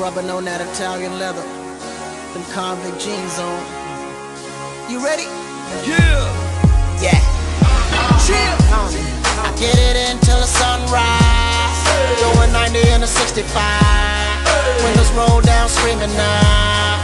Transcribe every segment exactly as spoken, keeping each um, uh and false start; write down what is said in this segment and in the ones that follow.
rubbing on that Italian leather, them convict jeans on. You ready? Yeah. Yeah. Chill. I get it until the sunrise. Doing ninety in a sixty-five. Windows roll down, screaming now.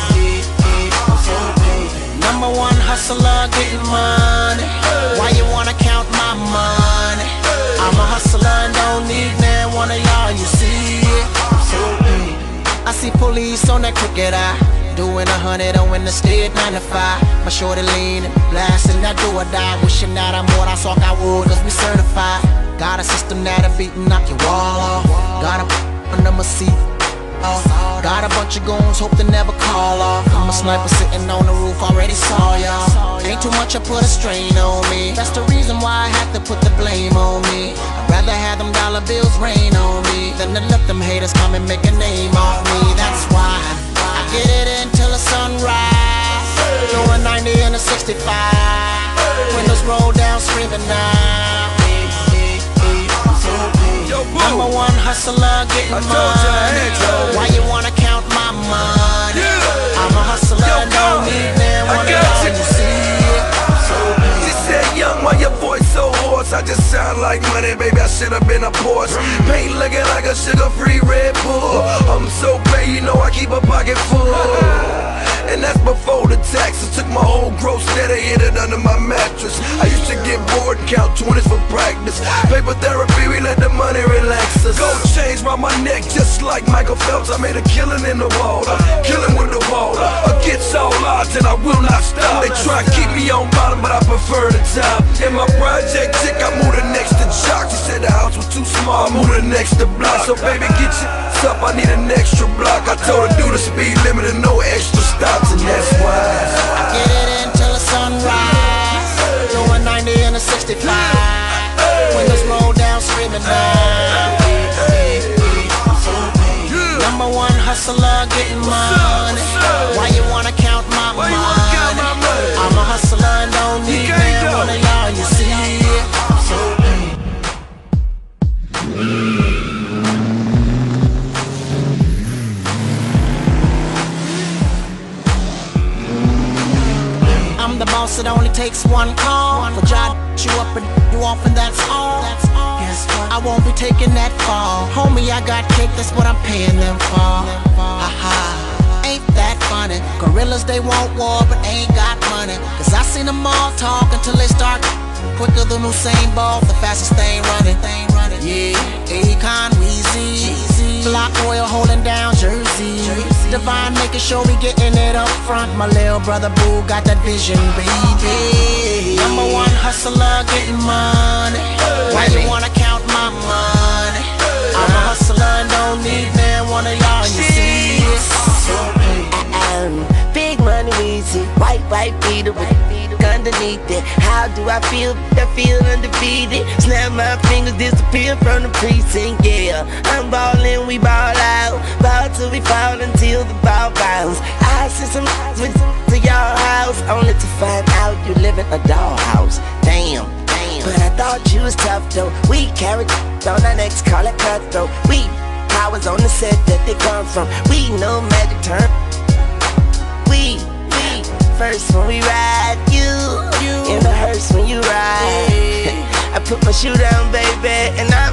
Number one hustler, getting money. Why you wanna count my money? I'm a hustler and don't need man one of y'all, you see it? I see police on that crooked eye, doing a hundred on in the state nine to five. My shorty leaning, blasting that do or die, wishing that I'm what I saw I would, cause we certified. Got a system that'll beat and knock your wall off. Got a under my seat. Got a bunch of goons, hope they never call off. I'm a sniper sitting on the roof, already saw y'all. Ain't too much, I put a strain on me. That's the reason why I had to put the blame on me. I'd rather have them dollar bills rain on me than to let them haters come and make a name off me. That's why I get it until the sunrise. Doing ninety in a sixty-five. Windows roll down, screaming now. Number one hustler, getting money. Why you wanna count my money? Yeah. I'm a hustler, yo, don't need man one of y'all, you see it? So she said, young, why your voice so hoarse? I just sound like money, baby, I should've been a Porsche. Paint looking like a sugar-free Red Bull. I'm so paid, you know I keep a pocket full. And that's before the taxes. Took my whole gross net and hid it under my mattress. I used to get bored and count twenties for practice. Paper therapy, we let the money relax us. Gold chains round my neck just like Michael Phelps. I made a killing in the water, killing with the water. Against all odds and I will not stop. They try to keep me on bottom but I prefer the top. In my project chick, I moved her next to Jock. She said the house was too small, I moved her next to Block. So baby get your up, I need an extra block. I told her do the speed limit and no extra stops. And that's why I get it until the sunrise. Doing ninety in a sixty-five. Windows roll down, screaming now. Number one hustler, getting money. Why you wanna count my money? I'm a hustler and don't need man one of y'all, you see it? I'm the boss, it only takes one call for John you up and you off, and that's all. I won't be taking that fall. Homie, I got cake, that's what I'm paying them for. Haha, ain't that funny? Gorillas, they want war, but ain't got money. Cause I seen them all talk until they start quicker than Usain Bolt, the fastest thing running. Yeah, Akon, Weezy, Block Oil holding down Jersey. Divine making sure we getting it up front. My little brother Boo got that vision, baby. Number one hustler, getting money. Why you wanna count my money? I'm a hustler and don't need man one of y'all, you see it? Big money, Weezy, white, white beater with underneath it. How do I feel? I feel undefeated. Snap my fingers, disappear from the precinct. Yeah, I'm ballin', we ball out. Ball till we fall until the ball bounce. I send some with to your house, only to find out you live in a dollhouse. Damn, damn. But I thought you was tough though. We carried on our necks, call it cutthroat. We powers on the set that they come from. We know magic turn. We, we, first when we ride, you, you in the hearse when you ride. I put my shoe down, baby, and I